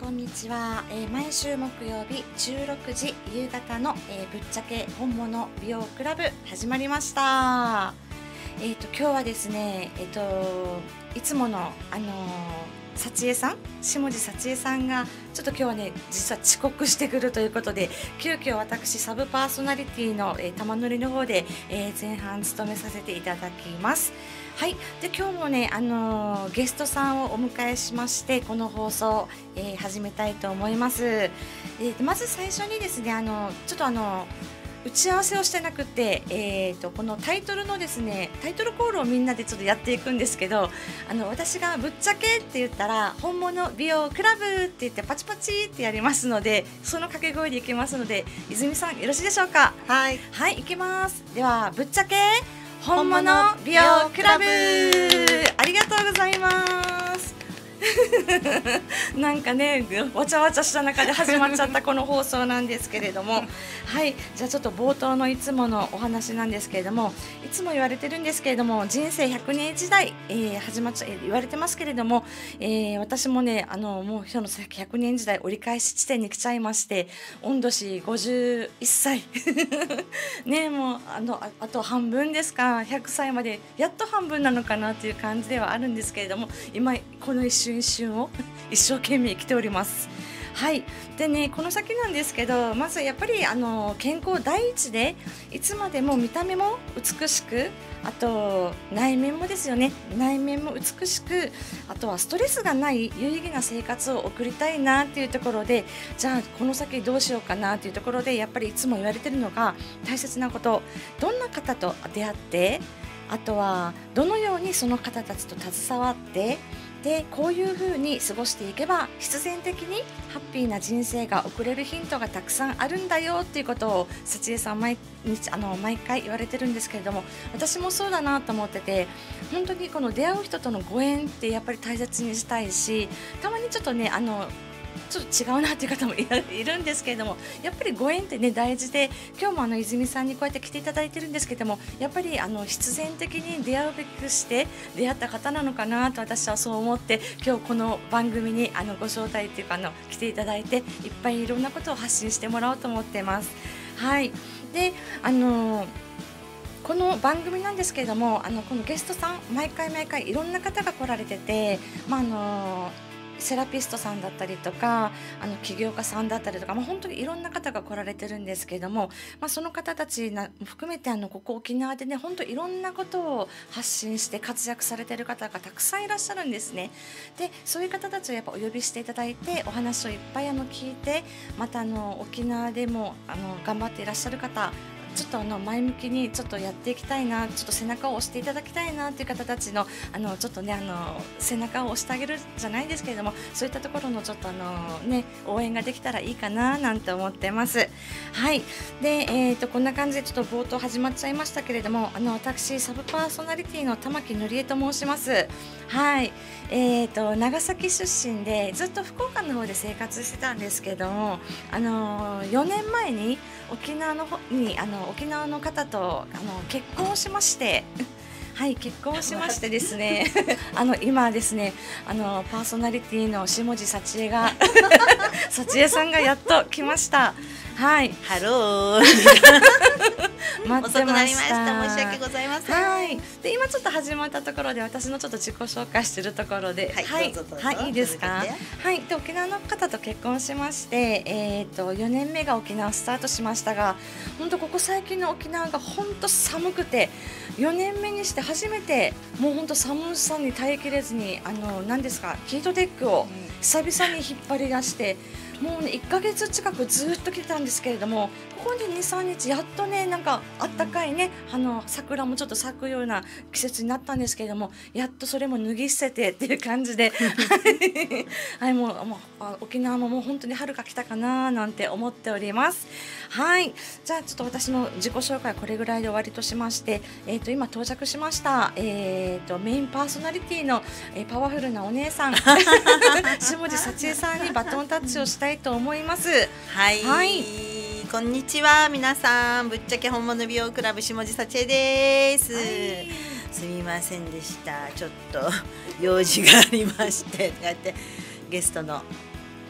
こんにちは。毎週木曜日16時夕方の、ぶっちゃけ本物美容クラブ始まりました。今日はですね、いつもの幸恵さん、下地幸恵さんがちょっと今日はね実は遅刻してくるということで、急遽私サブパーソナリティの、玉乗りの方で、前半務めさせていただきます。はい、で今日もね、ゲストさんをお迎えしましてこの放送、始めたいと思います。まず最初にですね、ちょっと打ち合わせをしてなくて、このタイトルのですねタイトルコールをみんなでちょっとやっていくんですけど、私がぶっちゃけって言ったら本物美容クラブって言ってパチパチってやりますので、その掛け声でいきますので、泉さんよろしいでしょうか。はい、はい、いきます。ではぶっちゃけ本物美容クラブ、ありがとうございますなんかねわちゃわちゃした中で始まっちゃったこの放送なんですけれどもはい、じゃあちょっと冒頭のいつものお話なんですけれども、いつも言われてるんですけれども、人生100年時代、始まっちゃ言われてますけれども、私もねもう今日の100年時代折り返し地点に来ちゃいまして、御年51歳ね、もうあと半分ですか、100歳までやっと半分なのかなという感じではあるんですけれども、今この一瞬一瞬を一生懸命生きております。はい、でね、この先なんですけど、まずやっぱり健康第一で、いつまでも見た目も美しく、あと内面もですよね、内面も美しく、あとはストレスがない有意義な生活を送りたいなっていうところで、じゃあこの先どうしようかなというところで、やっぱりいつも言われてるのが大切なこと、どんな方と出会って、あとはどのようにその方たちと携わって、でこういう風に過ごしていけば必然的にハッピーな人生が送れるヒントがたくさんあるんだよっていうことを幸恵さん毎回言われてるんですけれども、私もそうだなと思ってて、本当にこの出会う人とのご縁ってやっぱり大切にしたいし、たまにちょっとねちょっと違うなっていう方もいるんですけれども、やっぱりご縁ってね大事で、今日も泉さんにこうやって来ていただいてるんですけども、やっぱり必然的に出会うべくして出会った方なのかなと私はそう思って、今日この番組にご招待っていうか来ていただいて、いっぱいいろんなことを発信してもらおうと思ってます。はい、でこの番組なんですけれども、このゲストさん毎回いろんな方が来られてて、セラピストさんだったりとか起業家さんだったりとか、本当にいろんな方が来られてるんですけれども、その方たち含めてここ沖縄でね、本当いろんなことを発信して活躍されてる方がたくさんいらっしゃるんですね。でそういう方たちをやっぱお呼びしていただいて、お話をいっぱい聞いて、また沖縄でも頑張っていらっしゃる方、ちょっと前向きにちょっとやっていきたいな、ちょっと背中を押していただきたいなっていう方たちのちょっとね背中を押してあげるじゃないですけれども、そういったところのちょっと応援ができたらいいかななんて思ってます。はい、でこんな感じでちょっと冒頭始まっちゃいましたけれども、私サブパーソナリティの玉木紀恵と申します。はい、長崎出身でずっと福岡の方で生活してたんですけども、4年前に沖縄の方と結婚しましてはい、結婚しましてですね今ですねパーソナリティの下地幸恵が幸恵さんがやっと来ました。はい、 ハロー待ってました。 遅くなりました。申し訳ございません。 はい、で今ちょっと始まったところで、私のちょっと自己紹介してるところで、 はい、どうぞはい、いいですか。はい、で沖縄の方と結婚しまして、4年目が沖縄スタートしましたが、本当ここ最近の沖縄が本当寒くて、4年目にして初めてもう本当寒さに耐えきれずに何ですか、ヒートテックを久々に引っ張り出して、もうね1ヶ月近くずっと来てたんですけれども、ここに 2,3 日やっとねなんかあったかいね桜もちょっと咲くような季節になったんですけれども、やっとそれも脱ぎ捨ててっていう感じではい、もう沖縄ももう本当に春が来たかななんて思っております。はい、じゃあちょっと私の自己紹介これぐらいで終わりとしまして、今到着しました、メインパーソナリティの、パワフルなお姉さん下地幸恵さんにバトンタッチをしたいと思います。 はい、 はい、 こんにちは皆さん、ぶっちゃけ本物美容クラブ下地幸恵です、はい、すみませんでした、ちょっと用事がありまして、こうやってゲストの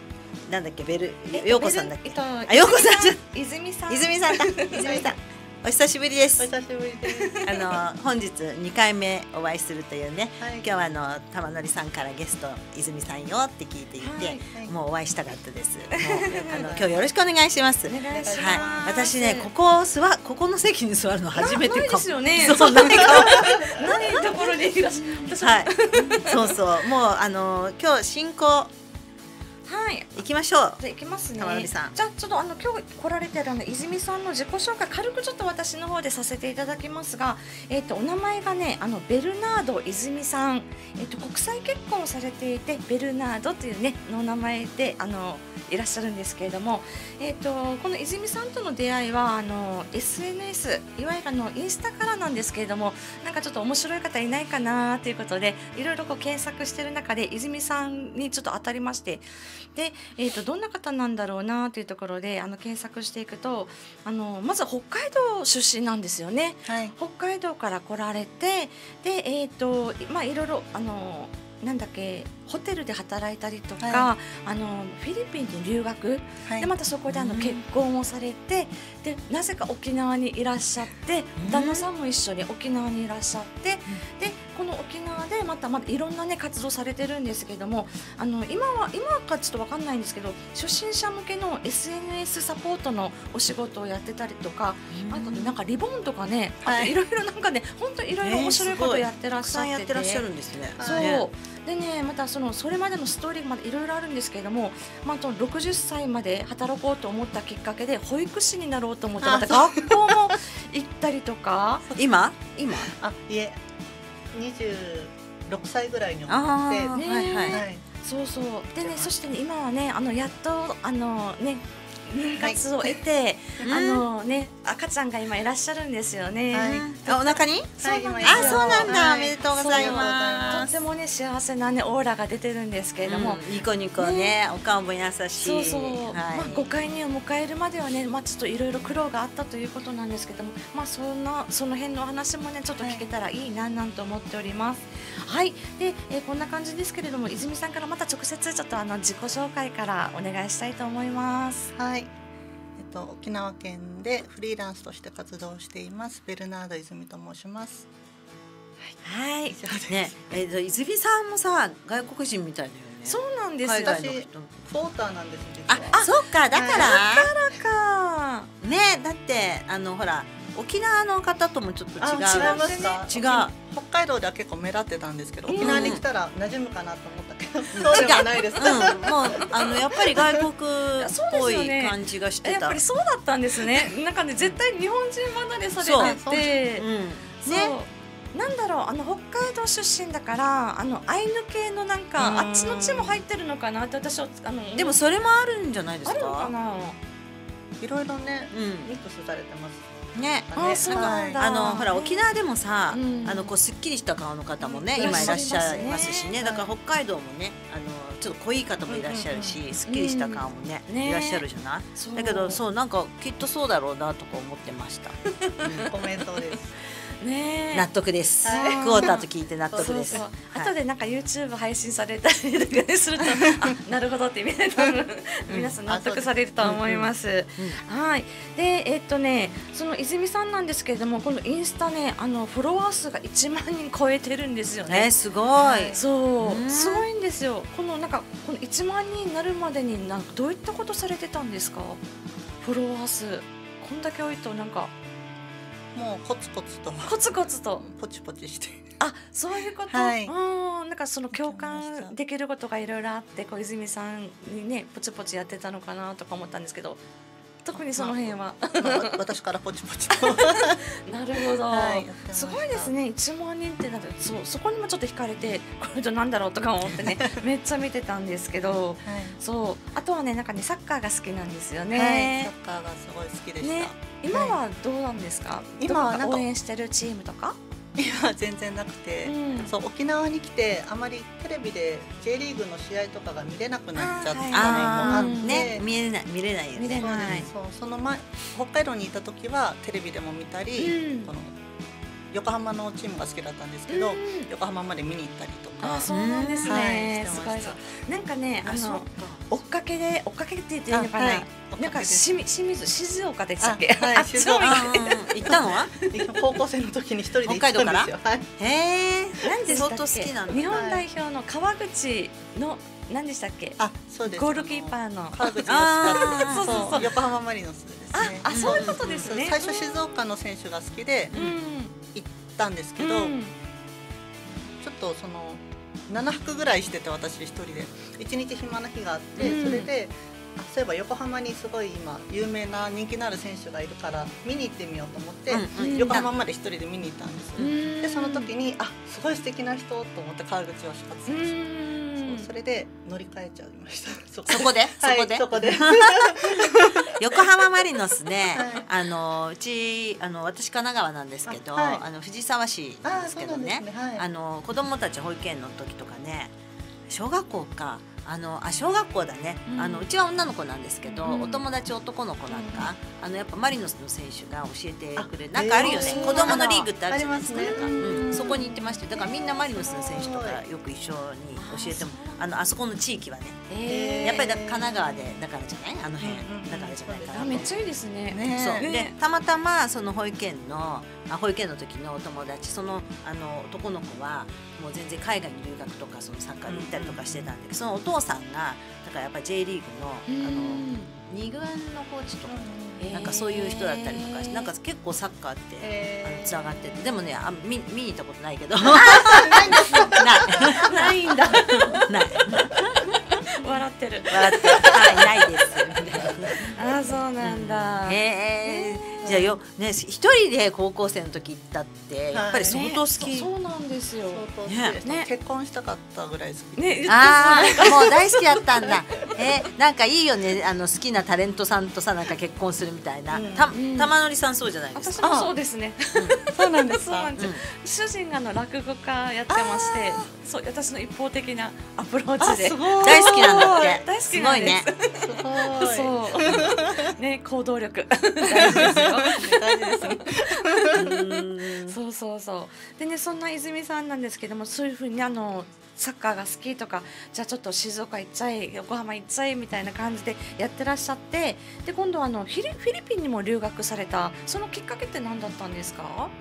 なんだっけ陽子さんだっけ。 あ、 陽子さんじゃ泉さん。 泉さんだ。泉さん。お久しぶりです。 お久しぶりです。 本日2回目お会いするというね、 はい、 今日は玉典さんからゲスト泉さんよって聞いていて、はい、もうお会いしたかったです。もう今日よろしくお願いします。 お願いします。 はい、私ねここの席に座るの初めてかも。 ないですよね。 そうないところにいらっしゃる。 はい。そうそうもう今日進行。はい、行きましょう。 じゃあ行きますね。 玉典さん。 じゃあちょっと今日来られてる泉さんの自己紹介軽くちょっと私の方でさせていただきますが、お名前がねベルナード泉さん、国際結婚をされていてベルナードというねの名前でいらっしゃるんですけれども、この泉さんとの出会いはSNS いわゆるインスタからなんですけれども、なんかちょっと面白い方いないかなということでいろいろ検索している中で泉さんにちょっと当たりまして。でどんな方なんだろうなというところで検索していくとまず北海道出身なんですよね、 はい、 北海道から来られてで、いろいろなんだっけホテルで働いたりとか、はい、フィリピンに留学、はい、でまたそこで結婚をされて、でなぜか沖縄にいらっしゃって、旦那さんも一緒に沖縄にいらっしゃって、でこの沖縄でまたいろんなね活動されてるんですけども、今かちょっと分かんないんですけど初心者向けの SNS サポートのお仕事をやってたりとか、あとなんかリボンとかね、あといろいろなんかね本当いろいろ面白いことやってらっしゃってて、 やってらっしゃるんですね。 そうでね、またそれまでのストーリーまでいろいろあるんですけれども、60歳まで働こうと思ったきっかけで保育士になろうと思ってまた学校も行ったりとか今いえ26歳ぐらいに思って、 はいはい、そうそうでね、そしてね今はねやっとね妊活を得て、ね赤ちゃんが今いらっしゃるんですよね。 お腹に？ そうなんだ。おめでとうございます。 とてもね幸せなねオーラが出てるんですけれども、 ニコニコね、お顔も優しい。 そう。5回にを迎えるまではね、ちょっといろいろ苦労があったということなんですけども、その辺のお話もねちょっと聞けたらいいななんて思っております。はい。で、こんな感じですけれども、泉さんからまた直接ちょっと自己紹介からお願いしたいと思います。 はい。沖縄県でフリーランスとして活動していますベルナード泉と申します。 はい。 ね、泉さんもさ外国人みたいだよね。 そうなんですよ。 私ポーターなんです実は。 そっかだからかね、だってほら沖縄の方ともちょっと違う。 違いますか？ 違う。 北海道では結構目立ってたんですけど、沖縄に来たら馴染むかなと思ったけど、そうではないです。 もうやっぱり外国っぽい感じがしてた。 やっぱりそうだったんですね。なんかね絶対日本人離れされてて、ね。なんだろう北海道出身だからアイヌ系のなんかあっちの地も入ってるのかなって私はでもそれもあるんじゃないですか。 あるのかな。 いろいろねミックスされてます。 ね、 そうなんだ。 ほら沖縄でもさ、こうすっきりした顔の方もね、今いらっしゃいますしね。だから北海道もね、ちょっと濃い方もいらっしゃるし、すっきりした顔もね、いらっしゃるじゃない。だけどそうなんかきっとそうだろうなとか思ってました。 コメントです。 ね、 納得です。クォーターと聞いて納得です。 後でなんか YouTube 配信されたりとかするとなるほどって皆さん納得されると思います。はい。でその泉さんなんですけれども、このインスタねフォロワー数が1万人超えてるんですよね。 すごい。 そうすごいんですよ。この1万人になるまでにどういったことされてたんですか？フォロワー数こんだけ多いとなんか。 もうコツコツとポチポチして、 そういうこと、なんかその共感できることがいろいろあって泉さんにねポチポチやってたのかなとか思ったんですけど、特にその辺は、 私からポチポチとなるほど、すごいですね。1万人ってそこにもちょっと惹かれてこれとなんだろうとか思ってねめっちゃ見てたんですけど、そうあとはねなんかねサッカーが好きなんですよね。 サッカーがすごい好きでした。 今はどうなんですか？今は応援してるチームとか？ 今は全然なくて、そう沖縄に来てあまりテレビで J リーグの試合とかが見れなくなっちゃったのもあって見れないよね。 その前北海道にいた時はテレビでも見たり、この横浜のチームが好きだったんですけど、横浜まで見に行ったりとか。 そうなんですね。すごい。なんかね、追っかけって言っていいのかな。なんか静岡でしたっけ？ 静岡行ったのは？ 高校生の時に一人で行ったんですよ。北海道から？ へえ。なんで相当好きなの？ 日本代表の川口の何でしたっけ？ そうです。 ゴールキーパーの川口のそう横浜マリノスですね。 そういうことですね。 最初静岡の選手が好きで行ったんですけど、ちょっとその7泊ぐらいしてて、私一人で1日暇な日があって、それでそういえば横浜にすごい今有名な人気のある選手がいるから見に行ってみようと思って、横浜まで一人で見に行ったんです。でその時にすごい素敵な人と思って川口を出発しました。それで乗り換えちゃいました。 そこで横浜マリノスね、うち私神奈川なんですけど、藤沢市なんですけどね、子供たち保育園の時とかね、小学校か小学校だね、うちは女の子なんですけど、お友達男の子なんかやっぱマリノスの選手が教えてくれる、なんかあるよね、子供のリーグってあるじゃないですか。そこに行ってまして、だからみんなマリノスの選手とかよく一緒に教えても、あそこの地域はね、やっぱり神奈川でだからじゃない、あの辺だからじゃないかな。 めっちゃいいですね。 そうで、たまたまその保育園の時のお友達、その男の子はもう全然海外に留学とかそのサッカーに行ったりとかしてたんだけど、そのお父さんがだからやっぱり J リーグの2軍のコーチとかなんかそういう人だったりとかして、なんか結構サッカーってつながってて、でもね見に行ったことないけどないんだない笑ってるないですそうなんだ。 じゃあよね、一人で高校生の時行ったってやっぱり相当好き。 そうなんですよ。 結婚したかったぐらい好き。 もう大好きだったんだ。なんかいいよね、好きなタレントさんとさ、なんか結婚するみたいな。玉典さんそうじゃないですか。 私もそうですね。そうなんです。主人が落語家やってまして、そう私の一方的なアプローチで大好きなんだって。 大好きなんです。 すごい。 そうね、行動力大事ですよ。 大事です。 そうでね、そんな泉さんなんですけども、そういうふうにサッカーが好きとか、じゃあちょっと静岡行っちゃい、横浜行っちゃいみたいな感じでやってらっしゃって、で今度はフィリピンにも留学された、そのきっかけって何だったんですか？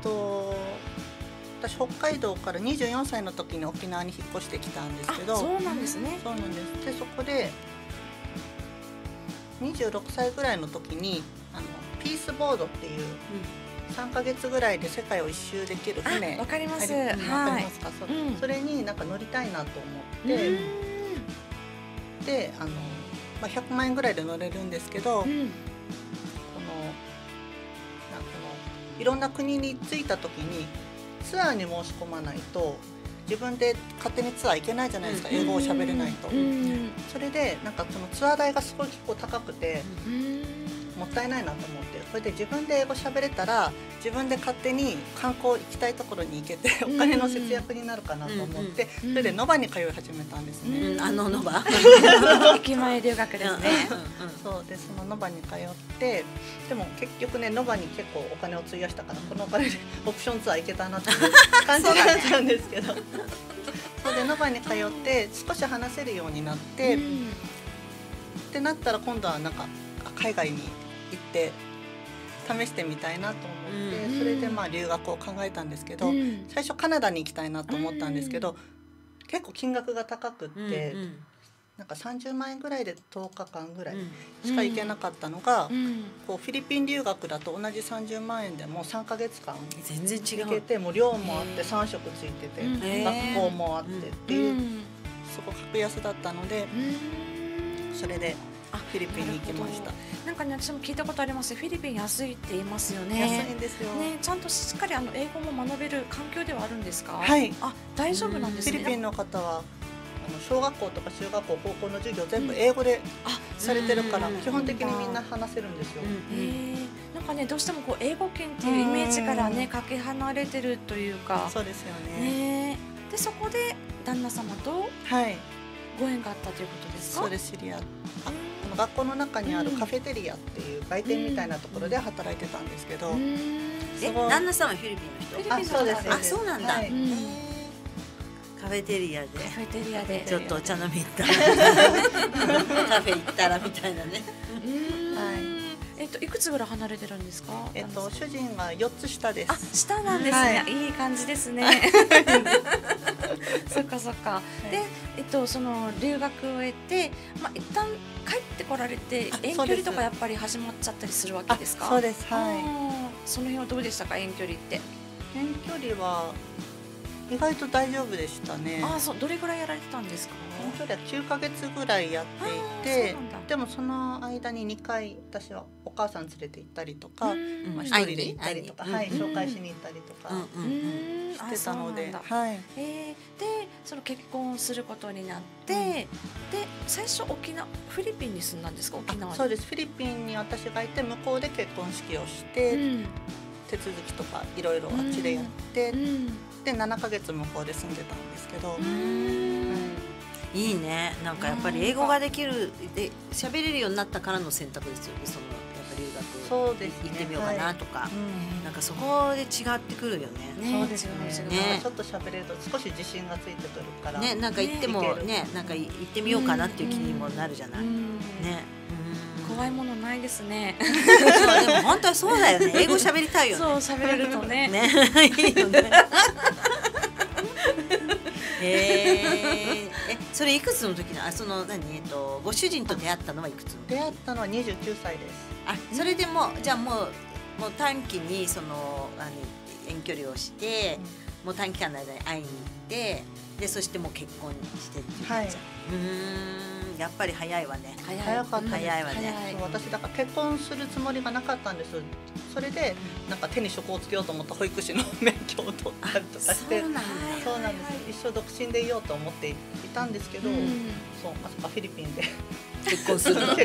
私北海道から24歳の時に沖縄に引っ越してきたんですけど。 そうなんですね。 そうなんです。でそこで26歳ぐらいの時にピースボードっていう3ヶ月ぐらいで世界を一周できる船。 わかります。 わかりますか？それになんか乗りたいなと思って、で100万円ぐらいで乗れるんですけど、いろんな国に着いた時にツアーに申し込まないと自分で勝手にツアー行けないじゃないですか、英語を喋れないと。それでなんかそのツアー代がすごい結構高くてもったいないなと思って、これで自分で英語喋れたら自分で勝手に観光行きたいところに行けてお金の節約になるかなと思って、それでノバに通い始めたんですね。 ノバ駅前留学ですね。 そうで、そのノバに通って、でも結局ねノバに結構お金を費やしたから、このお金でオプションツアー行けたなっていう感じになっちゃうんですけどそうでノバに通って少し話せるようになって、ってなったら今度はなんか海外に行って試してみたいなと思って、それで留学を考えたんですけど、最初カナダに行きたいなと思ったんですけど、結構金額が高くって、なんか30万円ぐらいで10日間ぐらいしか行けなかったのが、こうフィリピン留学だと同じ30万円でも3ヶ月間全然違う行けて、もう寮もあって3食ついてて、学校もあってっていう、そこ格安だったので、それでフィリピンに行きました。 なんかね、私も聞いたことあります。フィリピン安いって言いますよね。 安いんですよ。 ね、ちゃんとしっかり英語も学べる環境ではあるんですか？ はい。 大丈夫なんですね。 フィリピンの方は小学校とか中学校、高校の授業全部英語でされてるから、基本的にみんな話せるんですよ。 なんかね、どうしてもこう英語圏っていうイメージからね、かけ離れてるというか。 そうですよね。 でそこで旦那様とご縁があったということですか？ そうです。知り合って、 学校の中にあるカフェテリアっていう売店みたいなところで働いてたんですけど、 旦那さんはフィリピンの人？ そうです。 あ、そうなんだ。カフェテリアでちょっとお茶飲み行ったらカフェ行ったらみたいなね。 いくつぐらい離れてるんですか？ 主人が4つ下です。 あ、下なんですね。いい感じですね。そっかそっか。で、その留学を終えて、一旦帰ってこられて遠距離とかやっぱり始まっちゃったりするわけですか？ そうです。はい。 その辺はどうでしたか？遠距離って。 遠距離は意外と大丈夫でしたね。 そう。どれぐらいやられてたんですか？ 遠距離は9ヶ月ぐらいやっていて、でもその間に2回私はお母さん連れて行ったりとか、1人で行ったりとか、紹介しに行ったりとかしてたので、でその結婚することになって、で最初フィリピンに住んだんですか？沖縄に。そうです。フィリピンに私がいて向こうで結婚式をして、手続きとかいろいろあっちでやって、で7ヶ月向こうで住んでたんですけど。 いいね。なんかやっぱり英語ができるで喋れるようになったからの選択ですよね。そのやっぱ留学行ってみようかなとか、なんかそこで違ってくるよね。 そうですよね。ちょっと喋れると少し自信がついてくるからね、 なんか行ってもね、なんか行ってみようかなっていう気にもなるじゃない。ね。 怖いものないですね。 でも本当はそうだよね。英語喋りたいよね。 そう喋れるとね。 ね。いいよね。それいくつの時な、ご主人と出会ったのはいくつの時？ 出会ったのは29歳です。 それでもじゃあもう短期に遠距離をして、もう短期間の間に会いに行って、でそしてもう結婚してっていう。やっぱり早いわね。 早かったです。 早いわね。 私だから結婚するつもりがなかったんです。それでなんか手に職をつけようと思った保育士の免許を取ったりとかして、そうなんです。一生独身でいようと思っていたんですけど、まさかフィリピンで結婚すると。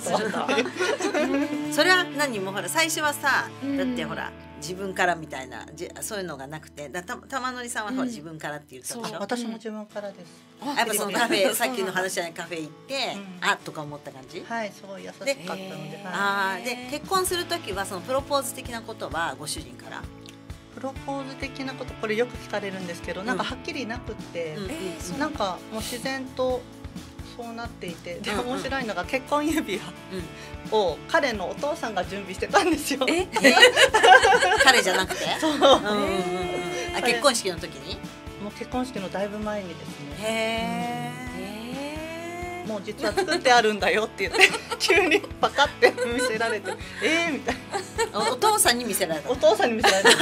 それは何もほら最初はさ、だってほら自分からみたいなそういうのがなくて、玉のりさんはほら自分からって言ったでしょ。 私も自分からです。 やっぱそのカフェ、さっきの話じゃないカフェ行ってとか思った感じ。 はい、すごい優しかったので。 で結婚する時はそのプロポーズ的なことはご主人から。 プロポーズ的なことこれよく聞かれるんですけど、なんかはっきりなくって、なんかもう自然とそうなっていて、で面白いのが結婚指輪を彼のお父さんが準備してたんですよ。 彼じゃなくて？そう。結婚式の時に？ もう結婚式のだいぶ前にですね。 へー。 もう実は作ってあるんだよって言って急にパカって見せられてみたいな。 お父さんに見せられた。 お父さんに見せられた。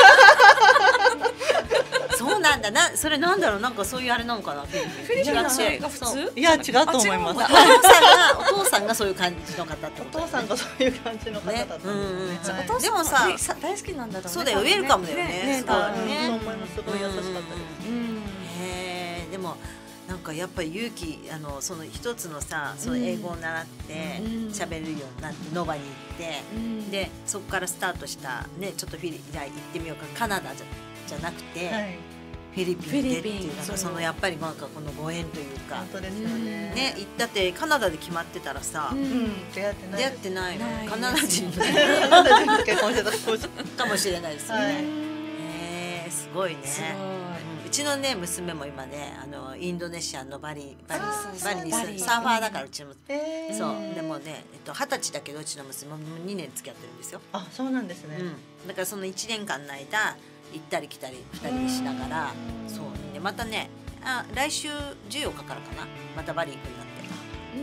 そうなんだ。それなんだろう、なんかそういうあれなのかな。 フィリピンが普通？ いや違うと思います。 お父さんがそういう感じの方ってこと。 お父さんがそういう感じの方だったんですね。 でもさ大好きなんだろうね。 そうだよ、ウェルカムだよね。 そう思います。すごい優しかったです。 でもなんかやっぱり勇気その一つのさ、その英語を習って喋れるようになってノバに行って、でそこからスタートしたね、ちょっとじゃあ行ってみようか、カナダじゃなくてフィリピンでっていう、そのやっぱりなんかこのご縁というか、 本当ですよね。 ね、だってカナダで決まってたらさ、 出会ってないカナダ人結婚してたかもしれないですね。すごいね。うちのね娘も今ねインドネシアのバリにサーファーだから、うちのそうでもね20歳だけどうちの娘も2年付き合ってるんですよ。 あ、そうなんですね。 だからその1年間の間行ったり来たり2人でしながら、そうでまたね来週14日からかな、またバリ行くんだって。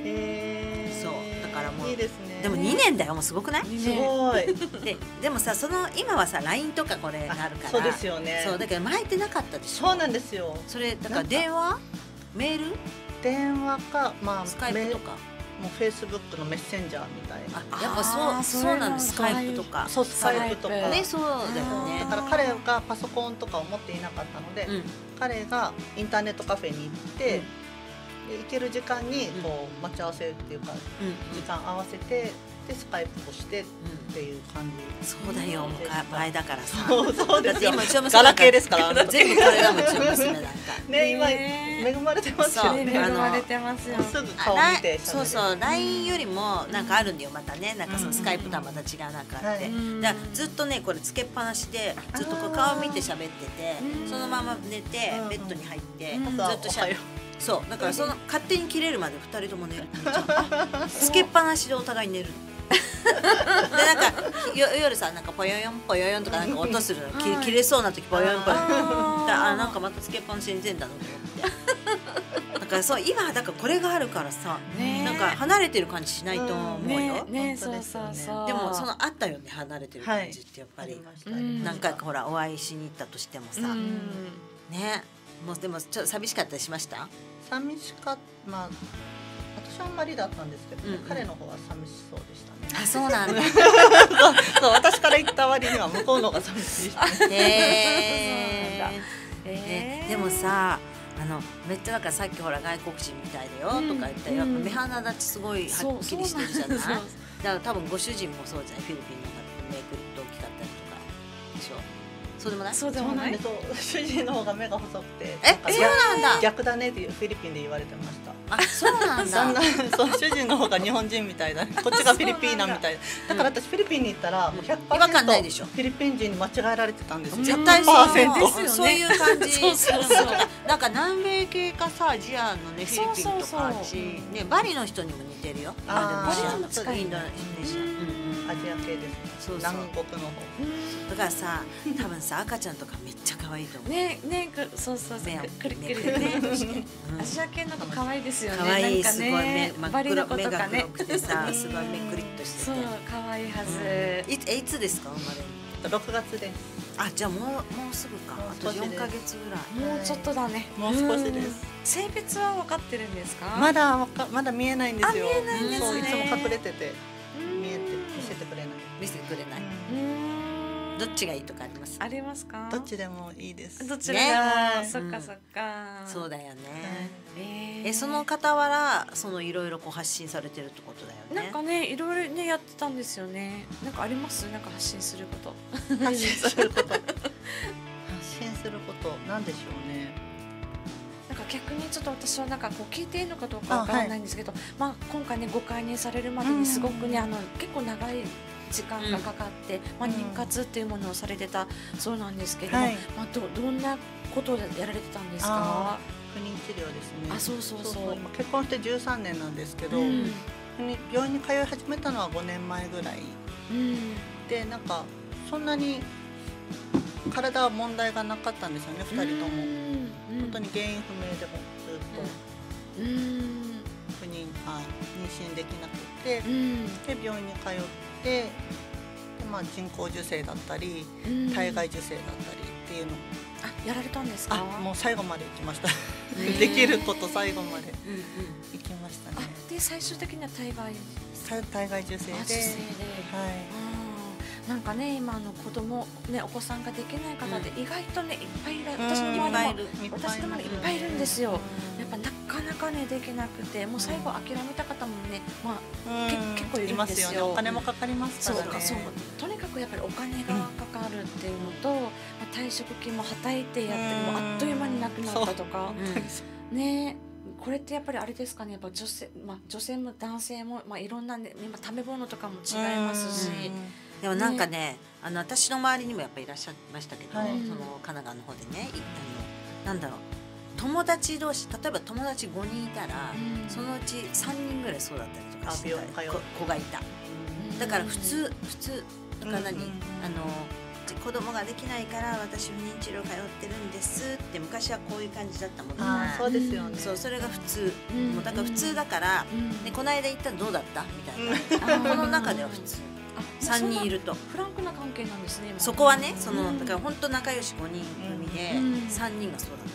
そうだからもういいですね。でも2年だよ、もうすごくない？ すごい。 でもさ、今はさ LINE とかこれがあるから、 そうですよね。 そうだけど前ってなかったでしょ。 そうなんですよ。 それだから電話、メール、 電話かスカイプとか、 もうフェイスブックのメッセンジャーみたいな。 やっぱそうなんです。スカイプとか。 そう、スカイプとかね、そうだよね。 だから彼がパソコンとかを持っていなかったので、彼がインターネットカフェに行って、行ける時間にこう待ち合わせっていうか時間合わせてでスカイプをしてっていう感じ。 そうだよ、前だからさ。 そうですよ。 今うちの娘ガラケーですから。 全部これがうちの娘なんか。 ね、今恵まれてますよね。 恵まれてますよ。 すぐ顔見て。 そうそう、LINE よりもなんかあるんだよ、またね、なんかそのスカイプとはまた違うなんかあって、だからずっとねこれつけっぱなしでずっとこう顔見て喋ってて、そのまま寝てベッドに入ってずっとしゃべる。そうだからその勝手に切れるまで2人とも寝ちゃう。つけっぱなしでお互い寝る。でなんか夜さなんかぽよよんぽよよんとかなんか音するの切れそうな時ぽよよんぽよよん。あなんかまたつけっぱなしに寝てんだと思って。だからそう今だからこれがあるからさ、なんか離れてる感じしないと思うよ。 ね、そうそうそう。 でもそのあったよね、離れてる感じってやっぱり何回かほらお会いしに行ったとしてもさ、ね、もうでもちょっと寂しかったりしました？ 寂しかった、まあ私はあんまりだったんですけど、彼の方は寂しそうでしたね。 あ、そうなんだ。 そう、私から言った割には向こうの方が寂しい。 でもさ、めっちゃだからさっきほら外国人みたいだよとか言ったらやっぱ目鼻立ちすごいはっきりしてるじゃない。だから多分ご主人もそうじゃない、フィリピンのメイクと大きかったりとかでしょ。そうでもない？ そうでもない。主人の方が目が細くて。 そうなんだ。 逆だねってフィリピンで言われてました。 あ、そうなんだ。 そう主人の方が日本人みたいだね。こっちがフィリピンナみたい。だから私フィリピンに行ったらもう 100% 違和感ないでしょ。 フィリピン人に間違えられてたんですよ。 絶対そういう感じ。なんか南米系かさ、アジアのねフィリピンとかねバリの人にも似てるよ。 バリも近い。インドネシア。アジア系です。南国の方。 だからさ、多分さ赤ちゃんとかめっちゃ可愛いと思う。 ね、そうそうそう。くるくるね。アジア系の子可愛いですよね。 可愛い、すごい目バリの子とかね。 目が黒くてさ、すごい目クリッとしてて。 そう、可愛いはず。 いつですか生まれる？ 6月です。 あ、じゃあもうすぐか。あと4ヶ月ぐらい。 もうちょっとだね。 もう少しです。 性別は分かってるんですか？ まだ見えないんですよ。 見えないんですね。 そういつも隠れてて見せてくれない。 見せてくれない。どっちがいいとかあります？ ありますか？ どっちでもいいです。 どっちでも、そっかそっか。 そうだよね。その傍らそのいろいろこう発信されてるってことだよね。 なんかねいろいろねやってたんですよね。なんかあります？なんか発信すること。 発信することなんでしょうね。 なんか逆にちょっと私はなんかこう聞いていいのかどうかわからないんですけど、まあ今回ねご解任されるまでにすごくね結構長い時間がかかって、妊活っていうものをされてたそうなんですけども、どんなことをやられてたんですか？ 不妊治療ですね。 あ、そう。 結婚して13年なんですけど、病院に通い始めたのは5年前ぐらいで、なんかそんなに体は問題がなかったんですよね、2人とも。本当に原因不明でもずっと妊娠できなくて、で病院に通って、で人工授精だったり体外受精だったりっていうのをやられたんですか？ もう最後まで行きました。できること最後まで行きましたね。 で最終的には体外受精で。なんかね今子供ねお子さんができない方で意外とねいっぱいいる。私の周りもいっぱいいるんですよ。やっぱなかなかねできなくて、もう最後諦めた方もね結構いるんですよ。 お金もかかりますからね。 そうとにかくやっぱりお金がかかるっていうのと、退職金もはたいてやってもあっという間になくなったとかね。これってやっぱりあれですかね、やっぱ女性も男性もいろんなね今食べ物とかも違いますし。 でもなんかね、私の周りにもやっぱりいらっしゃいましたけど、その神奈川の方でね、なんだろう、友達同士、例えば友達5人いたら、そのうち3人ぐらいそうだったりとかしてた子がいた。だから普通だから子供ができないから私不妊治療通ってるんですって昔はこういう感じだったもんね。 そうですよね。 それが普通。もうだから普通だから、この間行ったらどうだったみたいな。この中では普通。3人いるとフランクな関係なんですね。 そこはね、だから本当仲良し5人組で3人がそうだった。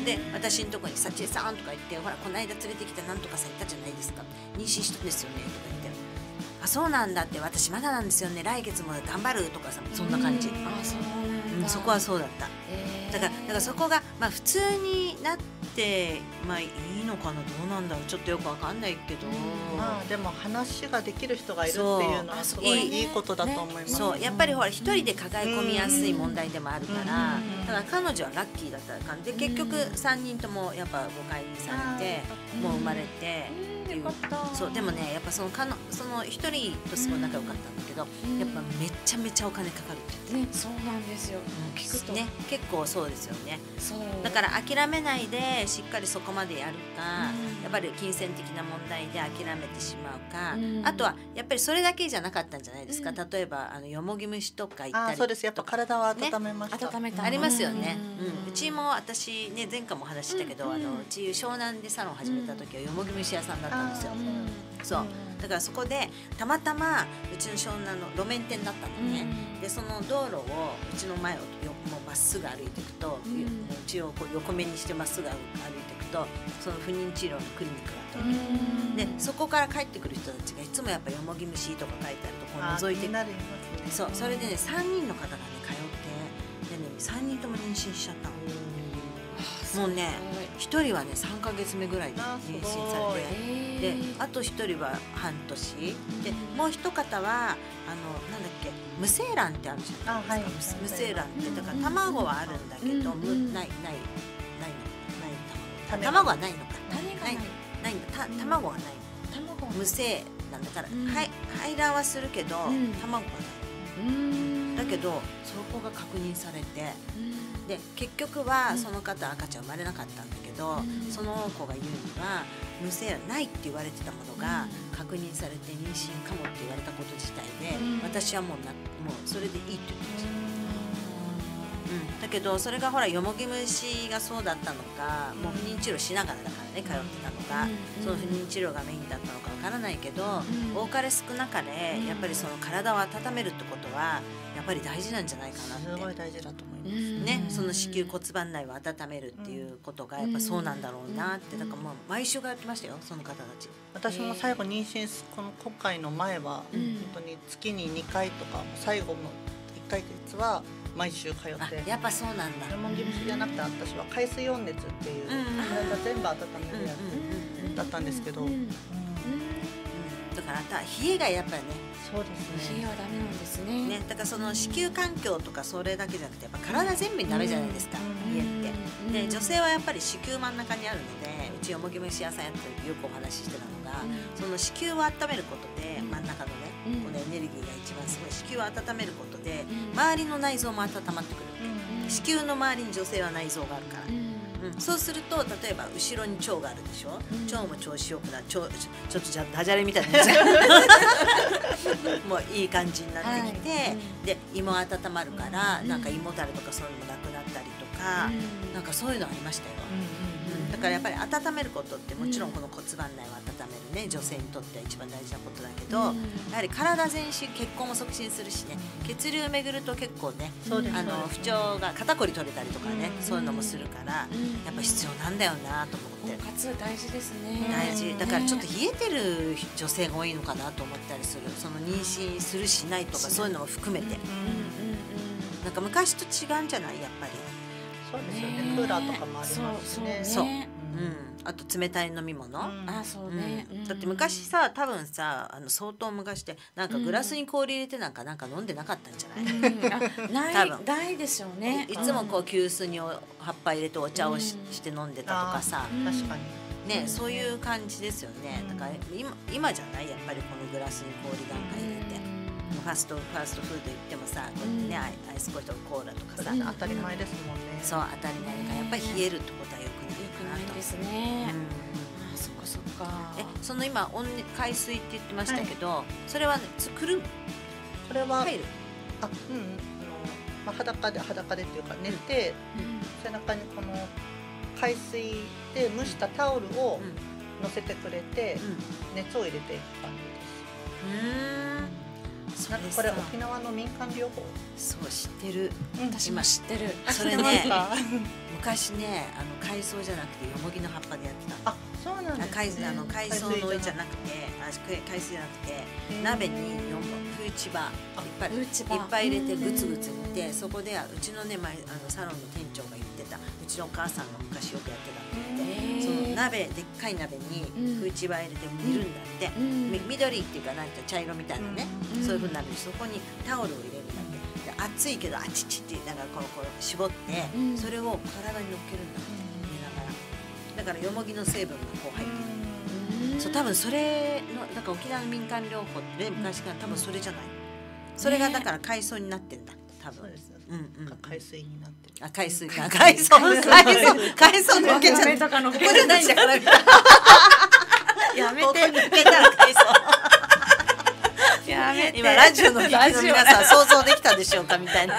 で私のとこに「幸恵さん」とか言って「ほらこの間連れてきたなんとかさんいたじゃないですか、妊娠したんですよね」とか言って「あそうなんだ」って「私まだなんですよね、来月も頑張る」とかさ、そんな感じ。そこはそうだった。だからそこが普通になっててまあいいのかな、どうなんだろう、ちょっとよくわかんないけど、 まあでも話ができる人がいるっていうのはすごいいいことだと思います。 そうやっぱりほら一人で抱え込みやすい問題でもあるから、だから彼女はラッキーだった感じで、結局3人ともやっぱご解任されてもう生まれて。そうでもね、やっぱその一人とすごい仲良かったんだけど、やっぱめちゃめちゃお金かかるってね、そうなんですよ。聞くとね、結構そうですよね。だから諦めないでしっかりそこまでやるか、やっぱり金銭的な問題で諦めてしまうか、あとはやっぱりそれだけじゃなかったんじゃないですか。例えばよもぎ虫とか行ったり、 そうです、やっぱ体は温めました。 温めたありますよね。うちも私ね、前回もお話ししたけど、うち湘南でサロン始めた時はよもぎ虫屋さんだったんですよ。そうだからそこでたまたまうちの湘南の路面店だったのね。でその道路をうちの前をもうまっすぐ歩いていくと、うちをこう横目にしてまっすぐ歩いていくと、その不妊治療のクリニックだったわけで、そこから帰ってくる人たちがいつもやっぱよもぎ虫とか書いてあるとこう覗いて、そうそれでね3人の方がね通って、でね3人とも妊娠しちゃったの。もうね1人はね3ヶ月目ぐらいで妊娠されて、であと1人は半年で、もう一方はなんだっけ、無精卵ってあるじゃないですか。無精卵ってだから卵はあるんだけど、ない卵はないのか、ないんだ、卵はないの、無精なんだから、排卵はするけど卵はない。だけどそこが確認されて、で結局はその方赤ちゃん生まれなかったんだけど、その子が言うには無精卵ないって言われてたものが確認されて妊娠かもって言われたこと自体で、私はもうそれでいいって言ってました。だけどそれがほらよもぎ虫がそうだったのか、もう不妊治療しながらだからね通ってたのか、その不妊治療がメインだったのかわからないけど、多かれ少なかれやっぱりその体を温めるってことはやっぱり大事なんじゃないかなって。 すごい大事だと思いますね。その子宮骨盤内を温めるっていうことがやっぱそうなんだろうなって、だからもう毎週がやってましたよ、その方たち。 私も最後妊娠今回の前は本当に月に2回とか、最後の1ヶ月は毎週通って。 やっぱそうなんだ。 よもぎ虫じゃなくて、私は海水温熱っていう体全部温めるやつだったんですけど、 だから冷えがやっぱりね。 そうですね。 冷えはダメなんですね。 だからその子宮環境とかそれだけじゃなくて、やっぱ体全部にダメじゃないですか、冷えって。で女性はやっぱり子宮真ん中にあるので、うちよもぎ虫屋さんやってる時よくお話ししてたのが、その子宮を温めることで、真ん中のね、このエネルギーが一番すごい、子宮を温めることで周りの内臓も温まってくる。子宮の周りに女性は内臓があるから。そうすると例えば後ろに腸があるでしょ、腸も調子よくなる、ちょっとじゃダジャレみたいになっちゃうもういい感じになってきて、で胃も温まるから、なんか胃もたれとかそういうのもなくなったりとか、なんかそういうのありましたよ。だからやっぱり温めることってもちろんこの骨盤内を温めるね、女性にとっては一番大事なことだけど、やはり体全身、血行も促進するしね、血流巡ると結構ね、不調が肩こり取れたりとかね、そういうのもするから、やっぱ必要なんだよなと思って。 温活大事ですね。 大事だからちょっと冷えてる女性が多いのかなと思ったりする。その妊娠するしないとかそういうのも含めて、なんか昔と違うんじゃない、やっぱり。 そうですよね。クーラーとかもありますしね。 そう。あと冷たい飲み物。 そうね。 だって昔さ、多分さ、相当昔ってなんかグラスに氷入れてなんか飲んでなかったんじゃない？ 多分ないですよね。 いつもこう急須に葉っぱ入れてお茶をして飲んでたとかさ。 確かに。 ね、そういう感じですよね。だから今じゃない、やっぱりこのグラスに氷なんか入れて。ファーストフード行ってもさ、こうやってね、アイスコーヒーとかコーラとかさ、 当たり前ですもんね。 そう、当たり前だからやっぱり冷えるってことはよくないかなと。 ですね。そっかそっか。 その今海水って言ってましたけど、それはね、作る？ これは入る？ 裸でっていうか寝て、背中にこの海水で蒸したタオルを乗せてくれて、熱を入れていく感じです。なんかこれ沖縄の民間療法。 そう知ってる。 私も知ってる。 それね、昔ね、海藻じゃなくてよもぎの葉っぱでやってた。 あ、そうなんですね。 海藻の上じゃなくて、海水じゃなくて鍋にフーチバーいっフーチバーぱい入れてグツグツ煮て、そこでうちのねサロンの店長が言ってた、うちのお母さんが昔よくやってたって言って、その鍋でっかい鍋にフーチバー入れて煮るんだって、緑っていうかなんか茶色みたいなね、そういう風になるし、そこにタオルを入れるんだって。で熱いけどあちちって言いながらこう絞って、それを体に乗っけるんだって、寝ながら。だからよもぎの成分がこう入ってる。そう、多分それのだから沖縄の民間療法って昔から多分それじゃない。それがだから海藻になってんだ多分。 海水になってる。 あ、海藻乗っけちゃう。ここじゃないんだから。 やめて。 抜けたら海藻。 やめて。 今ラジオの聞きの皆さん想像できたでしょうかみたいな。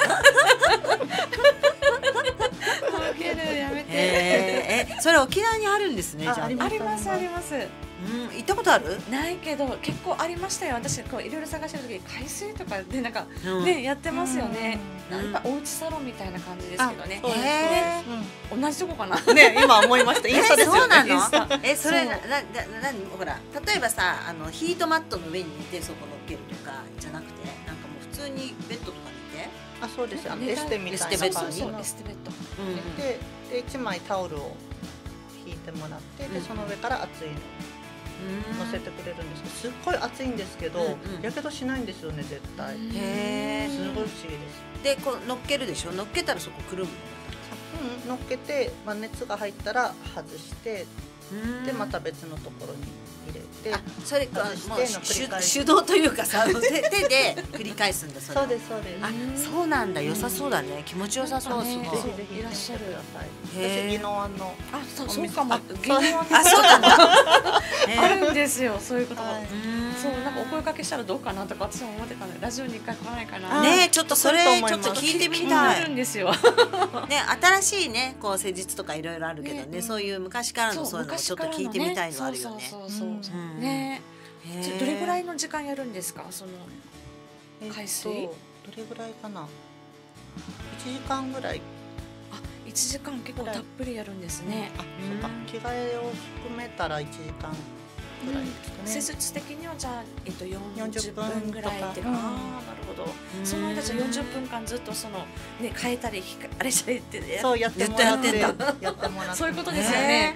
やめて。 それ沖縄にあるんですね。じゃあありますあります。 行ったことある？ ないけど結構ありましたよ。私こういろいろ探してる時海水とかでなんかねやってますよね。なんかおうちサロンみたいな感じですけどね。同じとこかな。 ね、今思いました。インスタですよね。 そうなの？それほら例えばさヒートマットの上に寝てそこ乗っけるとかじゃなくて、なんかもう普通にベッドとか寝て。 あ、そうです。エステみたいな感じの。 エステベッド。 で一枚タオルを引いてもらって、でその上から熱いの乗せてくれるんですけど、すっごい熱いんですけどやけどしないんですよね、絶対。 へえ。 すごい不思議です。 でこう乗っけるでしょ。乗っけたらそこくるむの。乗っけて、熱が入ったら外して、でまた別のところに入れて、 それかもう手動というかさ、手で繰り返すんだ。それ。 そうですそうです。 あ、そうなんだ。良さそうだね。気持ちよさそう。すごい。 ぜひいらっしゃる。私宜野湾の。 あ、そうかも。 あ、そうなんだ。 あるんですよ、そういうこと。そうなんかお声かけしたらどうかなとか私も思ってたので、ラジオに一回来ないかな。 ね、ちょっとそれちょっと聞いてみたい。 あるんですよ。 ね、新しいねこう施術とかいろいろあるけどね、そういう昔からのそういうのちょっと聞いてみたいのあるよね。 そうね。どれぐらいの時間やるんですか、その海水？ どれぐらいかな。1時間ぐらい。 あ、1時間結構たっぷりやるんですね。 あ、そうか。着替えを含めたら1時間ぐらいですかね。 施術的にはじゃあ40分ぐらいって。ああ、なるほど。その間じゃ40分間ずっとそのね変えたりあれしたりってそうやってもらってやってもらって。 そういうことですよね。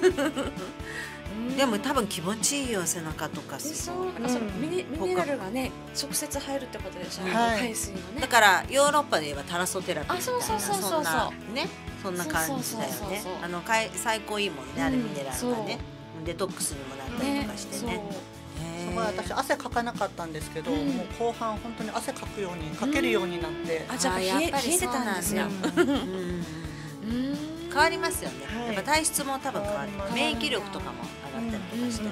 でも多分気持ちいいよ、背中とかそう、ミネラルがね直接入るってことでしょ。海水のね。 だからヨーロッパで言えばタラソテラピーみたいな、そんなね、そんな感じだよね。最高いいもんね、あれミネラルがね。デトックスにもなったりとかしてね。 すごい私汗かかなかったんですけど、もう後半本当に汗かくようにかけるようになって。 あ、じゃあ冷えてたんですよ。 変わりますよね。やっぱ体質も多分変わる。免疫力とかも上がったりとかして。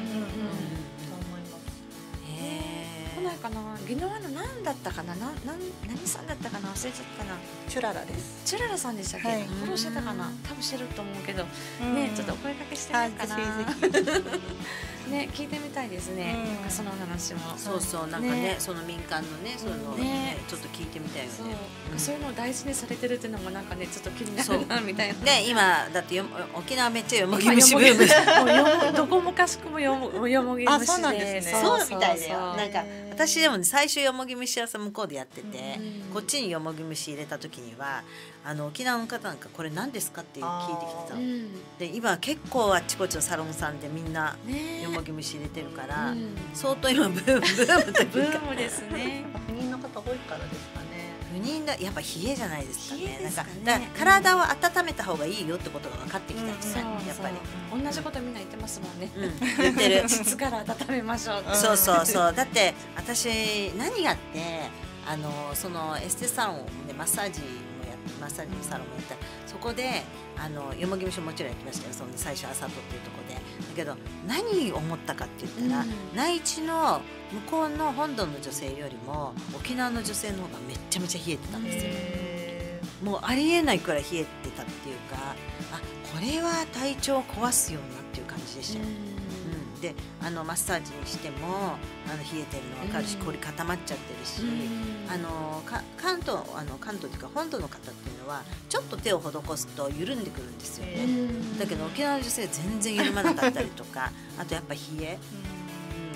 来ないかな。宜野湾の何だったかな。何さんだったかな。忘れちゃったな。 チュララです。 チュララさんでしたっけ。フォローしてたかな。多分してると思うけど。ね、ちょっとお声かけしてみようかな。ね、聞いてみたいですね。その話も。 そうそう、なんかね、その民間のね、そういうのね、ちょっと聞いてみたいよね。 そういうのを大事にされてるっていうのもなんかね、ちょっと気になるなみたいな。 ね、今だって沖縄めっちゃよもぎ虫ブーム。 どこもかしくもよもぎ虫で。 そうなんですね。 そうみたいだよ。なんか私でも最初よもぎ虫屋さん向こうでやってて、こっちによもぎ虫入れた時には沖縄の方なんかこれ何ですかって聞いてきてたの。で今結構あっちこっちのサロンさんでみんなよもぎ虫入れてるから、相当今ブームですね。 不妊の方多いからですかね。 不妊だ、やっぱ冷えじゃないですかね。なんか体を温めた方がいいよってことが分かってきたんですよ。やっぱり同じことみんな言ってますもんね。 言ってる。 膣から温めましょう。 そうそうそう。だって私何があってそのエステサロンでマッサージサロンもやったら、そこでよもぎ虫もちろんやってましたよ。その最初朝とっていうところで。だけど何を思ったかって言ったら、内地の向こうの本土の女性よりも沖縄の女性の方がめっちゃめちゃ冷えてたんですよ。もうありえないくらい冷えてたっていうか、あ、これは体調を壊すようなっていう感じでしたよ。でマッサージにしても冷えてるの分かるし、凝り固まっちゃってるし、関東っていうか本土の方っていうのはちょっと手を施すと緩んでくるんですよね。だけど沖縄の女性は全然緩まなかったりとかあとやっぱ冷え、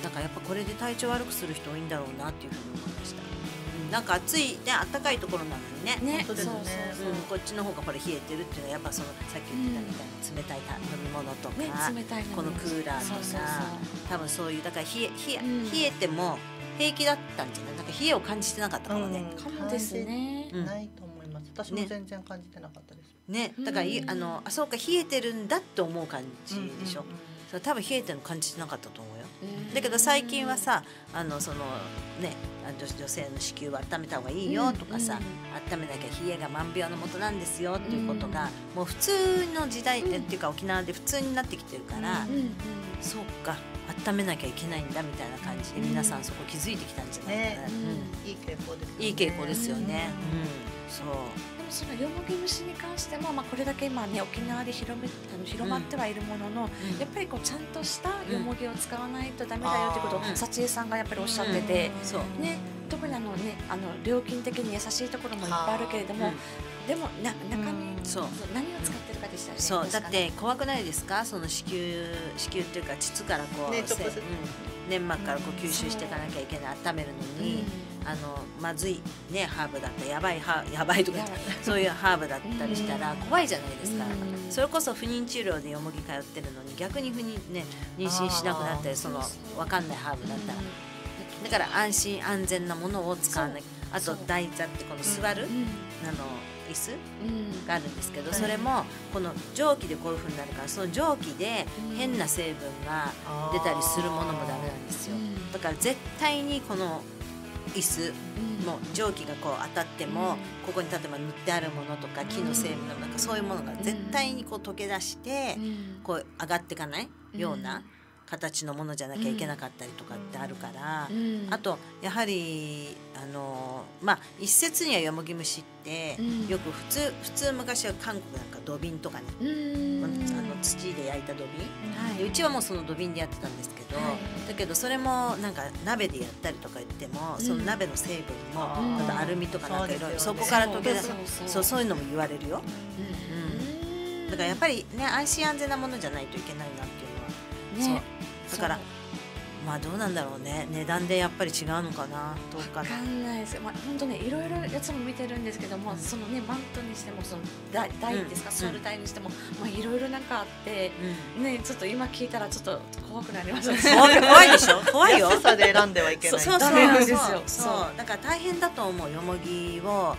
だからやっぱこれで体調悪くする人多いんだろうなっていうふうに思いました。なんか暑いね、暖かいところなのにね。 本当ですね。 こっちの方がこれ冷えてるっていうのはやっぱそのさっき言ってたみたいな冷たい飲み物とか、このクーラーとか、多分そういうだから冷えても平気だったんじゃない？なんか冷えを感じてなかったかもね。 かもですね。 ないと思います。私も全然感じてなかったです。 ね、だからそうか冷えてるんだって思う感じでしょ。多分冷えてるの感じてなかったと思うよ。だけど最近はさそのね女性の子宮は温めた方がいいよとかさ、温めなきゃ冷えが万病のもとなんですよっていうことがもう普通の時代っていうか沖縄で普通になってきてるから、そうか温めなきゃいけないんだみたいな感じで皆さんそこ気づいてきたんじゃないかな。 いい傾向です。 いい傾向ですよね。そう。 でもそのよもぎ虫に関しても、これだけ今ね沖縄で広まってはいるものの、やっぱりこうちゃんとしたよもぎを使わないとダメだよってことを幸恵さんがやっぱりおっしゃってて、ね、特に料金的に優しいところもいっぱいあるけれども、でも中身何を使ってるかでしたよね。 そうだって怖くないですか？その子宮っていうか膣からこう粘膜からこう吸収していかなきゃいけない、温めるのにまずいねハーブだったやばいとかそういうハーブだったりしたら怖いじゃないですか。それこそ不妊治療でよもぎ通ってるのに逆に妊娠しなくなったり、その分かんないハーブだったら、だから安心安全なものを使わない。あと台座ってこの座る椅子があるんですけど、それもこの蒸気でこういう風になるから、その蒸気で変な成分が出たりするものもダメなんですよ。だから絶対にこの椅子も蒸気がこう当たっても、ここに例えば塗ってあるものとか木の成分のなんかそういうものが絶対にこう溶け出してこう上がっていかないような形のものじゃなきゃいけなかったりとかってあるから、あとやはり一説にはよもぎ虫ってよく普通昔は韓国なんか土瓶とかね、土で焼いた土瓶、でうちはもうその土瓶でやってたんですけど、だけどそれもなんか鍋でやったりとか言っても、その鍋の成分もまたアルミとかなんかいろいろそこから溶け出す、そういうのも言われるよ。だからやっぱりね安心安全なものじゃないといけないなっていうのは、そうだからどうなんだろうね、値段でやっぱり違うのかな、どうかな。 わかんないです。本当ねいろいろやつも見てるんですけども、そのねマントにしてもその台ですか、座る台にしてもいろいろなんかあってね、ちょっと今聞いたらちょっと怖くなりました。 怖いでしょ。怖いよ。 安さで選んではいけない。 そうだから大変だと思う。よもぎを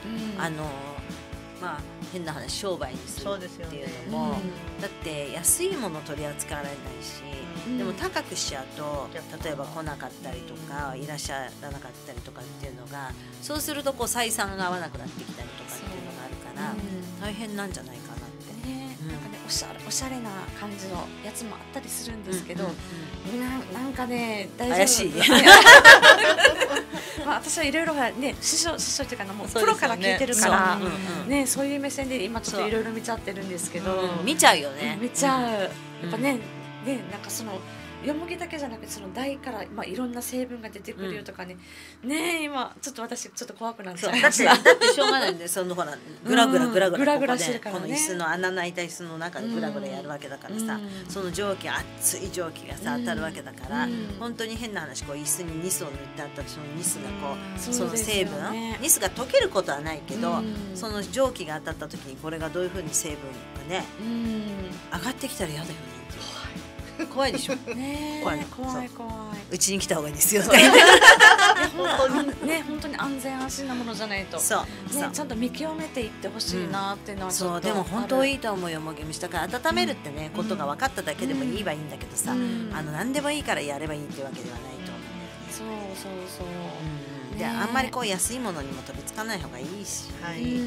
変な話商売にするっていうのも、だって安いもの取り扱われないし、でも高くしちゃうと例えば来なかったりとかいらっしゃらなかったりとかっていうのが、そうするとこう採算が合わなくなってきたりとかっていうのがあるから大変なんじゃないかなって。 なんかねおしゃれな感じのやつもあったりするんですけど、なんかね大丈夫。 怪しい。 私はいろいろね師匠っていうかもうプロから聞いてるからね、そういう目線で今ちょっといろいろ見ちゃってるんですけど、 見ちゃうよね。 見ちゃう。やっぱねなんかそのよもぎだけじゃなくてその台からいろんな成分が出てくるよとかね、今ちょっと私ちょっと怖くなっちゃいました。 だってしょうがないんで、そのほらグラグラしてるからね、 この椅子の穴開いた椅子の中でグラグラやるわけだからさ、その蒸気熱い蒸気がさ当たるわけだから、本当に変な話こう椅子にニスを塗ってあったら、そのニスがこうその成分、ニスが溶けることはないけど、その蒸気が当たった時にこれがどういうふうに成分がね上がってきたら嫌だよね。怖いでしょ。 怖い。 うちに来た方がいいですよ。 本当に安全安心なものじゃないと。ちゃんと見極めていってほしいなっていうのはちょっと。 でも本当いいと思うよ、もぎ虫だから温めるってねことが分かっただけでもいいはいいんだけどさ、何でもいいからやればいいっていうわけではないと思う。そう。であんまりこう安いものにも飛びつかない方がいいし、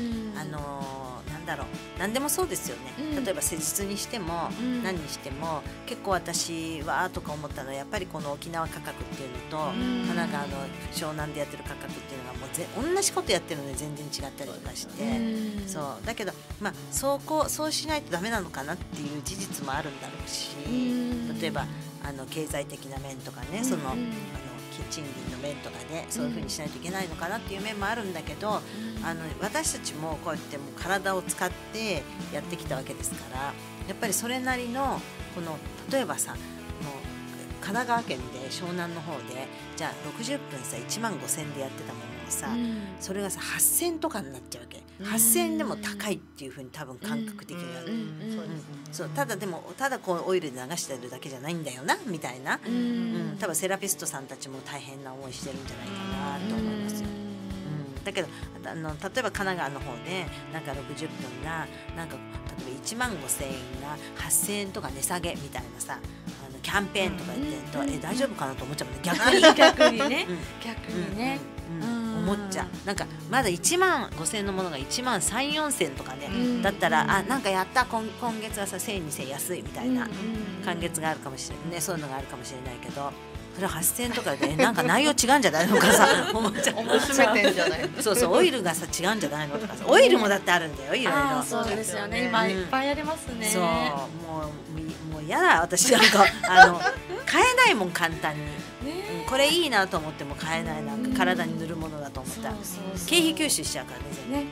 何でもそうですよね。例えば施術にしても何にしても結構私はとか思ったのはやっぱりこの沖縄価格っていうのと神奈川の湘南でやってる価格っていうのがもう同じことやってるので全然違ったりとかして、そうだけどそうしないとダメなのかなっていう事実もあるんだろうし、例えば経済的な面とかね、その賃金の面とかでそういうふうにしないといけないのかなっていう面もあるんだけど、私たちもこうやってもう体を使ってやってきたわけですから、やっぱりそれなりのこの例えばさ、もう神奈川県で湘南の方でじゃあ60分さ1万5,000円でやってたものをさ、それがさ8,000円とかになっちゃうわけ。8,000円でも高いっていうふうに多分感覚的にはね。そうただでもただこうオイルで流してるだけじゃないんだよなみたいな、多分セラピストさんたちも大変な思いしてるんじゃないかなと思いますよ。だけど例えば神奈川の方でなんか60分がなんか例えば1万5,000円が8,000円とか値下げみたいなさキャンペーンとか言ってると大丈夫かなと思っちゃうもんね逆にね逆にね思っちゃう。なんかまだ1万5,000円のものが1万3、4,000円とかねだったらなんかやった今月はさ1,000円2,000円安いみたいな感月があるかもしれないね。そういうのがあるかもしれないけどそれ8,000円とかでなんか内容違うんじゃないのかさ思っちゃう。 薄めてんじゃない。 そうオイルがさ違うんじゃないのとかさオイルもだってあるんだよいろいろ。 そうですよね今いっぱいありますね。 そうもう嫌だ私なんか買えないもん簡単に。これいいなと思っても買えないなんか体に塗るものだと思ったら経費吸収しちゃうからね全然。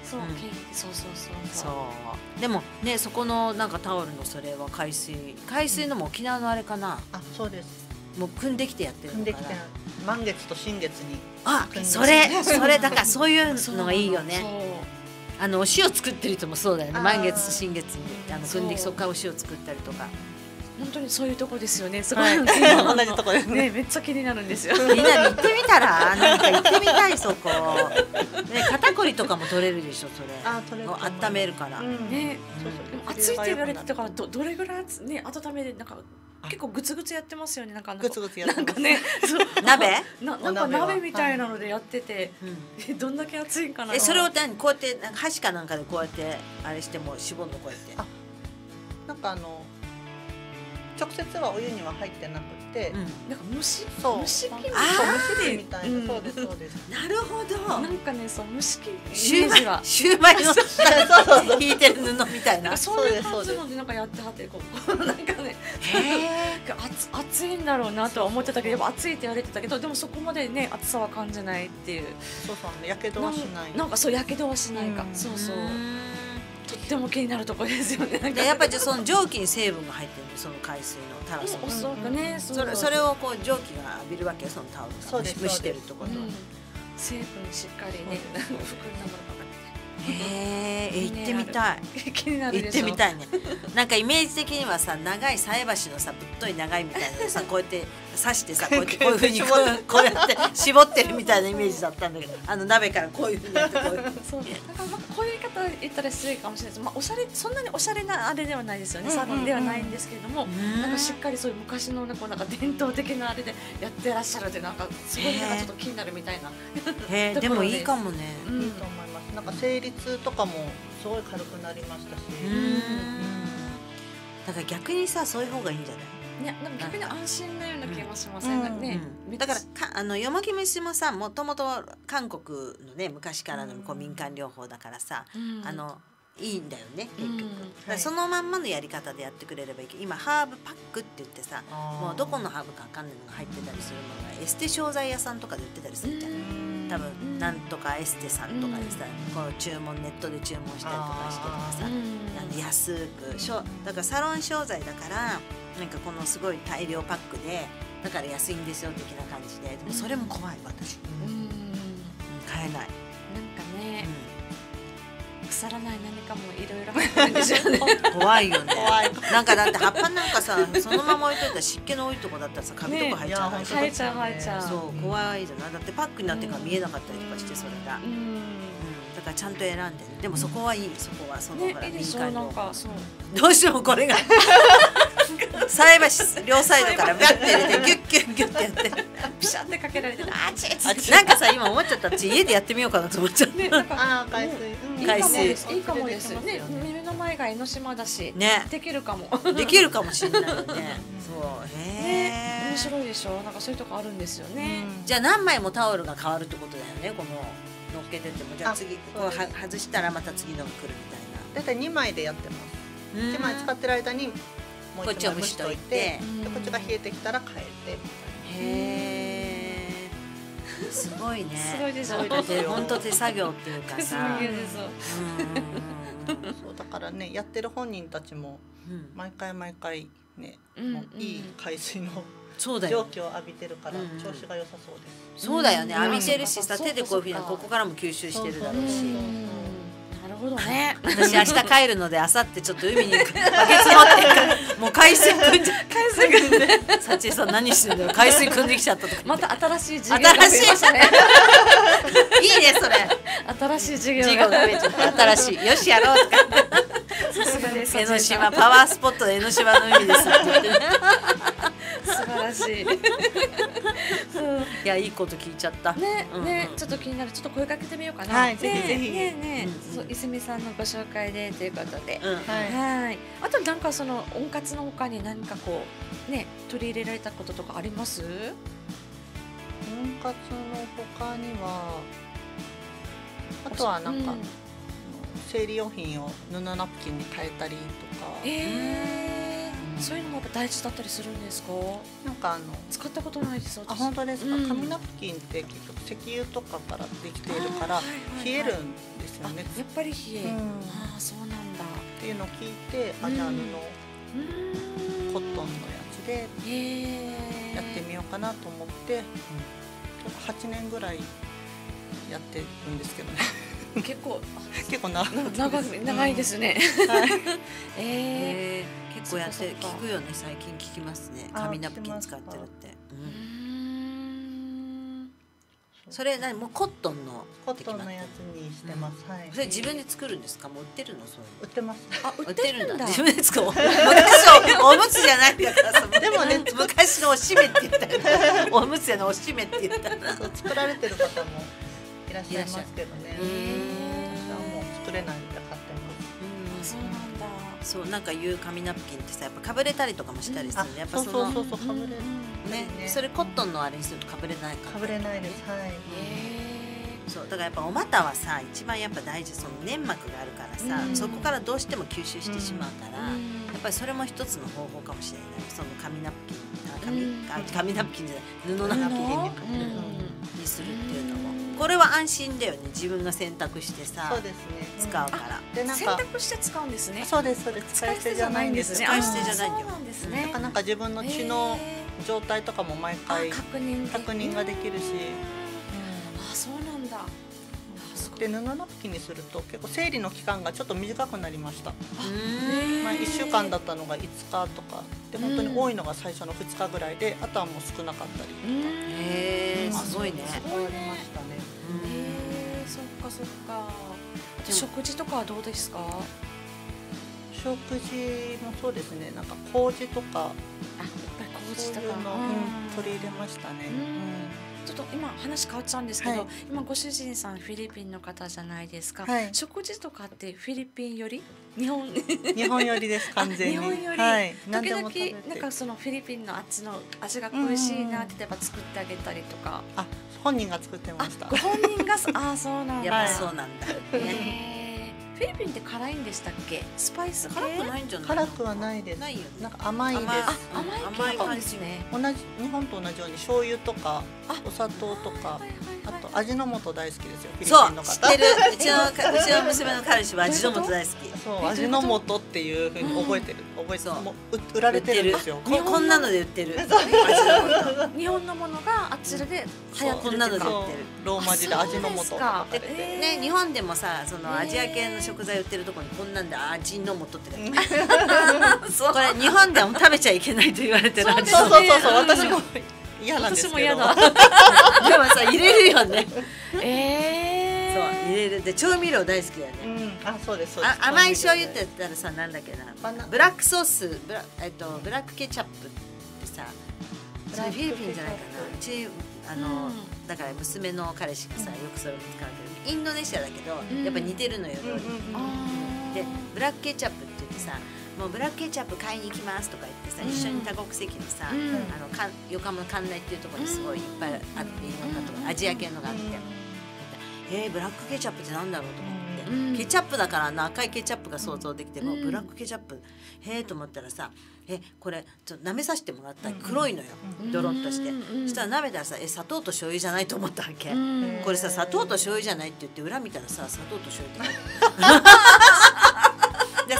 そうでもねそこのなんかタオルのそれは海水のも沖縄のあれかな。 あそうです。 もう組んできてやってるのかな。 満月と新月に。 それだからそういうのがいいよね。お塩作ってる人もそうだよね。満月と新月に組んでそこからお塩作ったりとか。 本当にそういうとこですよね。 同じとこですね。 めっちゃ気になるんですよ。 みんなに行ってみたら、なんか行ってみたいそこ。肩こりとかも取れるでしょそれ。温めるから。 ね、暑いって言われてたからどれぐらいね温めでなんか結構グツグツやってますよね。なんかね、 鍋？ なんか鍋みたいなのでやってて、どんだけ暑いかな。 それをこうやって箸かなんかでこうやってあれしても絞るのこうやって。 なんか直接はお湯には入ってなくて、 なんか蒸し器みたいな。そうですそうです。 なるほど。 なんかね蒸し器シューマイの引いてる布みたいな。 そういう感じのでなんかやってはってなんかね暑いんだろうなとは思ってたけどやっぱ暑いって言われてたけどでもそこまでね暑さは感じないっていう。 そうやけどはしない。 なんかそうやけどはしないか。そう。とっても気になるところですよね。 やっぱりその蒸気に成分が入ってるその海水のタラスの。それをこう蒸気が浴びるわけそのタオルが蒸してるってことは。 成分しっかりね含んだものが行ってみたい。 気になるでしょ。 行ってみたいね。なんかイメージ的にはさ長い菜箸のさぶっとい長いみたいなのさこうやって刺してさこういう風にこうやって絞ってるみたいなイメージだったんだけど鍋からこういう風にやってそうだからこういう言い方言ったら失礼かもしれないです。おしゃれそんなにおしゃれなあれではないですよね。サロンではないんですけれどもなんかしっかりそういう昔のなんか伝統的なあれでやってらっしゃるってなんかすごいなんかちょっと気になるみたいな。 でもいいかもね。 いいと思います。なんか生理痛とかもすごい軽くなりましたし。 だから逆にさそういう方がいいんじゃない？ ね、なんか逆に安心なような気がしませんね。 だからよもぎ虫もさもともと韓国のね昔からの民間療法だからさいいんだよね結局。そのまんまのやり方でやってくれればいいけど今ハーブパックって言ってさもうどこのハーブか分かんないのが入ってたりするものがエステ商材屋さんとかで売ってたりするじゃない。多分なんとかエステさんとかでさこうネットで注文したりとかしてとかさ安くだからサロン商材だからなんかこのすごい大量パックでだから安いんですよ的な感じででもそれも怖い私買えないなんかね腐らない何かもいろいろ入ってるんでしょうね。 怖いよね。なんかだって葉っぱなんかさそのまま置いといたら湿気の多いとこだったらさカビとか入っちゃう。 入っちゃう。 そう怖いじゃない。だってパックになってから見えなかったりとかしてそれが。だからちゃんと選んでね。でもそこはいいそこはそのほら敏感の。どうしてもこれが菜箸両サイドからガッて入れてギュッギュッギュッてやってピシャってかけられてなんかさ今思っちゃった私家でやってみようかなと思っちゃった。 海水いいかもですね。目の前が江ノ島だしできるかもできるかもしれないよね。そう面白いでしょ。なんかそういうとこあるんですよね。 じゃあ何枚もタオルが変わるってことだよね。この乗っけてってもじゃあ次こう外したらまた次のが来るみたいな。 だいたい2枚でやってます。1枚使ってる間にもう1枚蒸しといてこっちが冷えてきたら変えて。 へーすごいね。 すごいでしょ。 本当手作業っていうかさ。 そうだからねやってる本人たちも毎回ね、もういい海水のそうだよ蒸気を浴びてるから調子が良さそうです。 そうだよね、浴びてるしさ、手でこういうふうにここからも吸収してるだろうし。 なるほどね。 私明日帰るので、明後日ちょっと海に行く。バケツ持ってもう海水汲んで、海水汲んで。サチエさん何してんだよ。海水汲んできちゃったとか。 また新しい授業が増えましたね。 いいねそれ。 新しい授業が増えちゃった。 新しい。よしやろうとか。 さすがです。 江ノ島パワースポットで江ノ島の海ですって言ってね。 素晴らしい。 いや、いいこと聞いちゃった。 ね、ね、ちょっと気になる、ちょっと声かけてみようかな。 はい、ぜひぜひ。 ね、そう、いすみさんのご紹介でということで。 はい。 あと、なんか、その温活のほかに、何かこう、ね、取り入れられたこととかあります？ 温活のほかには。あとは、なんか。生理用品を布ナプキンに変えたりとか。 そういうのもやっぱ大事だったりするんですか？ なんか使ったことないです。 あ、本当ですか。紙ナプキンって結局石油とかからできているから冷えるんですよね。 やっぱり冷え。ああ、そうなんだ。 っていうのを聞いて、あ、じゃあコットンのやつでやってみようかなと思って、8年ぐらいやってるんですけどね。 結構長いですね。 結構やって聞くよね、最近聞きますね。紙ナプキン使ってるって。それ何、もうコットンのやつにしてます。はい。 それ自分で作るんですか？もう売ってるの？そういう売ってます。 あ、売ってるんだ。 自分で作る。昔おむつじゃないんだからさ。 でもね、 昔のおしめって言ったよ。おむつじゃない、おしめって言った。 作られてる方もいらっしゃいますけどね。私はもう作れないんで買ってます。 そうなんだ。 そう、なんかいう紙ナプキンってさ、やっぱかぶれたりとかもしたりするね。やっぱそのそうかぶれるね。それコットンのあれにするとかぶれないから。 かぶれないです。はい。 そう、だからやっぱお股はさ、一番やっぱ大事、その粘膜があるからさ、そこからどうしても吸収してしまうから、やっぱりそれも一つの方法かもしれない。その紙ナプキン、紙ナプキンじゃない、布ナプキンにするっていうのも。これは安心だよね。自分が選択してさ、使うから。 選択して使うんですね。 そうですそうです。使い捨てじゃないんですね。 使い捨てじゃないんだよ。 なんか自分の血の状態とかも毎回確認ができるし。 あ、そうなんだ。 で、布ナプキンにすると結構生理の期間がちょっと短くなりました。まあ1週間だったのが5日とかで、本当に多いのが最初の2日ぐらいで、あとはもう少なかったりとか。 へえ、すごいね。 変わりましたね。 そっかそっか。食事とかはどうですか？ 食事もそうですね。なんか麹とか、 麹とか取り入れましたね。 ちょっと今話変わっちゃうんですけど、今ご主人さんフィリピンの方じゃないですか。食事とかってフィリピンより日本よりです。完全に。 日本より。時々なんかそのフィリピンのあっちの味が恋しいなってやっぱ作ってあげたりとか。 あ、本人が作ってました。 ご本人があ、そうなんだ。 やっぱそうなんだ。 フィリピンって辛いんでしたっけ？スパイス辛くないんじゃない？ 辛くはないです。 ないよね。 なんか甘いです。 甘い感じね。 日本と同じように醤油とかお砂糖とか、あと味の素大好きですよ。フィリピンの方。 そう、知ってる。うちの娘の彼氏は味の素大好き。 そう、味の素っていう風に覚えてる。もう売られてるんですよ。 こんなので売ってる。 日本のものがあちらで流行ってる。 こんなので売ってる。 ローマ字で味の素とか書かれてて。 ね、日本でもさ、そのアジア系の食材売ってるところにこんなんで味の素って書いてある。これ日本でも食べちゃいけないと言われてる。 そう私も嫌なんですけど。 私も嫌だ。 でもさ、入れるよね。そう、入れる。で、調味料大好きだよね。 あ、そうです。 甘い醤油って言ったらさ、なんだっけな、ブラックソース、ブラックケチャップってさ、それフィリピンじゃないかな。うちだから娘の彼氏がさ、よくそれも使うけど、インドネシアだけどやっぱ似てるのよ。で、ブラックケチャップって言ってさ、もうブラックケチャップ買いに行きますとか言ってさ、一緒に多国籍のさ、横浜の関内っていうところにすごいいっぱいあって、いろんなところアジア系のがあって、ブラックケチャップってなんだろうと思って、ケチャップだから赤いケチャップが想像できて、もブラックケチャップと思ったらさ、これちょっと舐めさせてもらったら黒いのよ、ドロッとして。そしたら舐めたらさ、砂糖と醤油じゃないと思ったわけ。これさ、砂糖と醤油じゃないって言って裏見たらさ、砂糖と醤油って書いてある。で、それ近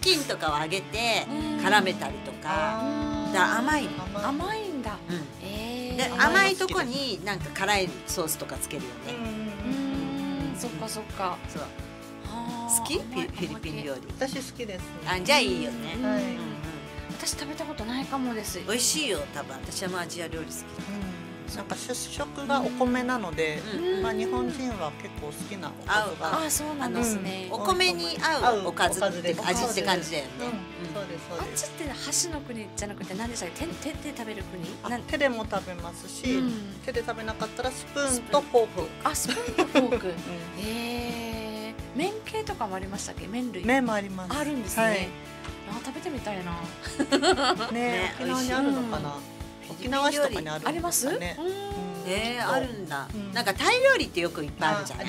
キンとかを揚げて絡めたりとか、だ甘いの。 甘いんだ。 で甘いとこになんか辛いソースとかつけるよね。 そっかそっか。 そう。好き？フィリピン料理。 私好きです。 あ、じゃあいいよね。 私食べたことないかもです。 美味しいよ、多分。私はアジア料理好きだ。 なんか主食がお米なので、まあ日本人は結構好きなおかずが。 あ、そうなんですね。 お米に合うおかずって味って感じだよね。 そうですそうです。 あっちって箸の国じゃなくて何でしたっけ？手で食べる国？ 手でも食べますし、手で食べなかったらスプーンとフォーク。 あ、スプーンとフォーク。麺系とかもありましたっけ？麺類。 麺もあります。 あるんですね。あ、食べてみたいな。 ね、沖縄にあるのかな。沖縄市とかにある。 あります？ あるんだ。なんかタイ料理ってよくいっぱいあるじゃない。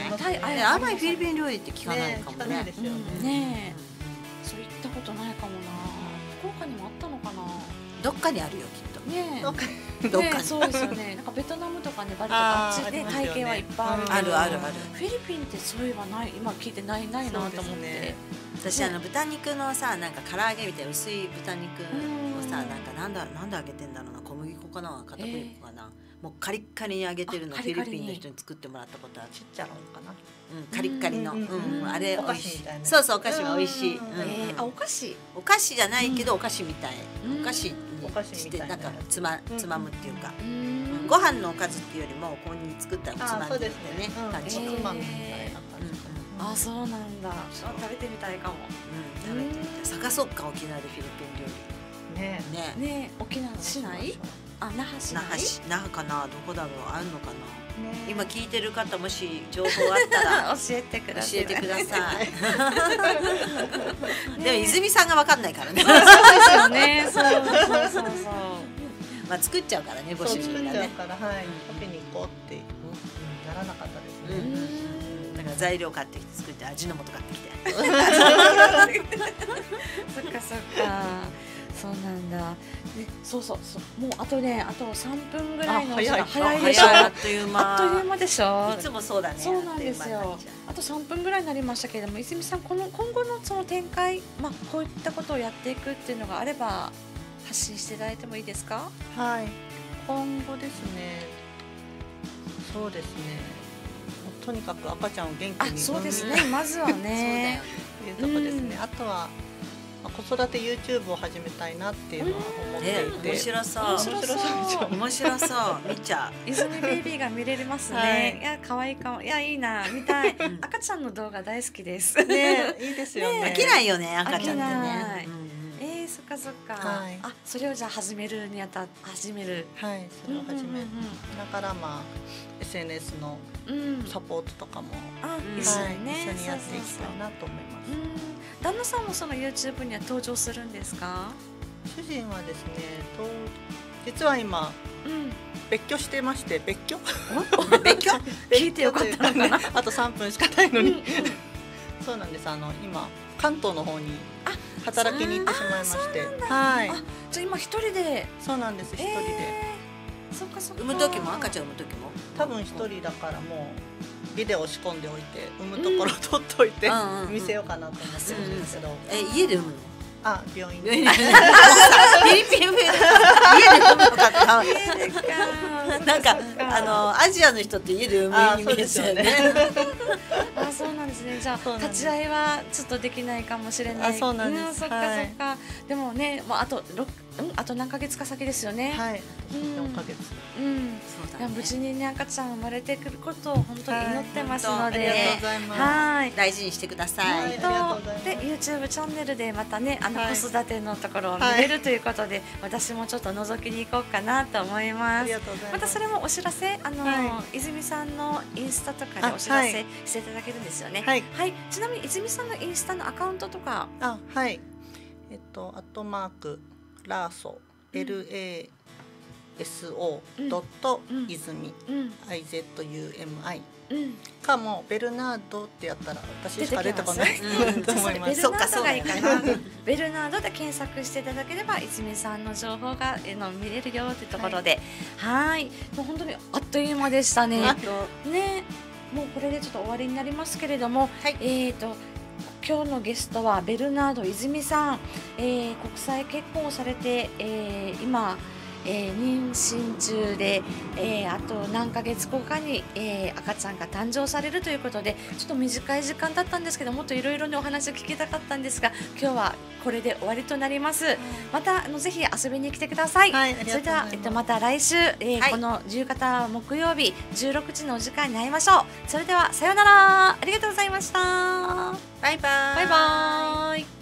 あんまりフィリピン料理って聞かないかもね。 ねえ、そういったことないかもな。福岡にもあったのかな。 どっかにあるよきっと。 ねえ、 どっかに。 そうですよね。なんかベトナムとかね、バリとかあっちで体系はいっぱいある。 あるあるある。 フィリピンってそういえばない。今聞いてないなと思って。 私豚肉のさ、なんか唐揚げみたいな薄い豚肉をさ、なんかなんで揚げてんだろうな、小麦粉かな、片栗粉かな、もうカリッカリに揚げてるのフィリピンの人に作ってもらったことある。 ちっちゃいのかな。 カリッカリの、あれお菓子みたいな。 そうそう、お菓子は美味しい。 あ、お菓子？ お菓子じゃないけどお菓子みたい。お菓子にしてなんかつまむっていうか、ご飯のおかずっていうよりもここに作ったらつまんでね感じ。 つまみみたいな感じ。 あ、そうなんだ。食べてみたいかも。 食べてみたい。探そうか、沖縄でフィリピン料理。 ね、沖縄市内？あ、那覇市内？ 那覇かな、どこだろう、あるのかな。今聞いてる方、もし情報あったら教えてください。 教えてください。でも泉さんが分かんないからね。 そうですよね。そう。 まあ作っちゃうからね、ご主人がね。 作っちゃうから、はい、食べに行こうってならなかったですね。 だから材料買ってきて作って、味の素買ってきて。 そっかそっか。そうなんだ。そう。もうあと3分ぐらいの時間。早いでしょ。 あっという間でしょ。 いつもそうだね。 そうなんですよ。あと3分ぐらいになりましたけれども、泉さん、今後のその展開、まあこういったことをやっていくっていうのがあれば発信していただいてもいいですか？ はい。今後ですね。そうですね。とにかく赤ちゃんを元気に。 そうですね。まずはね。 そういうとこですね。あとは子育て YouTube を始めたいなっていうのは思っていて。 面白そう。面白そう。見ちゃう。 泉ベイビーが見れますね。いや、可愛いかも。いや、いいな、見たい。赤ちゃんの動画大好きです。 ね、いいですよね。 飽きないよね、赤ちゃんってね。 そっかそっか。あ、それをじゃあ始める。はい、 それを始め。だからまあ SNS のサポートとかも一緒にやっていきたいなと思います。 旦那さんもその YouTube には登場するんですか？ 主人はですね、実は今別居してまして、別居聞いてよかったのかな。 あと3分しかないのに。そうなんです。今関東の方に働きに行ってしまいまして、はい。 じゃあ今一人で？ そうなんです、一人で。 そっかそっか。 産む時も赤ちゃん産む時も？ 多分一人だからもうビデオを仕込んでおいて、産むところ撮っといて見せようかなと思ってるんですけど。 家で産むの？ あ、病院で。 フィリピン風家で産むのかな。なんかアジアの人って家で産むイメージだよね。 あ、そうなんですね。じゃあ立ち会いはちょっとできないかもしれない。 そうなんです。 そっかそっか。でもね、もうあと何ヶ月か先ですよね。 はい。4ヶ月。 無事にね、赤ちゃん生まれてくることを本当に祈ってますので、 はい、大事にしてください。 で YouTube チャンネルでまたね、子育てのところを見れるということで、私もちょっと覗きに行こうかなと思います。またそれもお知らせ、泉さんのインスタとかでお知らせしていただけるんですよね。はい。ちなみに泉さんのインスタのアカウントとか、 はい。@ラーソ LASO ドット泉 IZUMI かもベルナードってやったら私しか出てこないと思います。 ベルナードがいいかな。ベルナードで検索していただければ泉さんの情報が見れるよっていうところで、はい、もう本当にあっという間でしたね。ね、もうこれでちょっと終わりになりますけれども、 今日のゲストはベルナード泉さん、国際結婚をされて、今妊娠中で、あと何ヶ月後かに、赤ちゃんが誕生されるということで、ちょっと短い時間だったんですけど、もっといろいろお話を聞きたかったんですが、今日はこれで終わりとなります。またぜひ遊びに来てください。 はい、 それでは、また来週、この自由形木曜日16時のお時間に会いましょう。それではさようなら。ありがとうございました。 バイバイ。 バイバイ。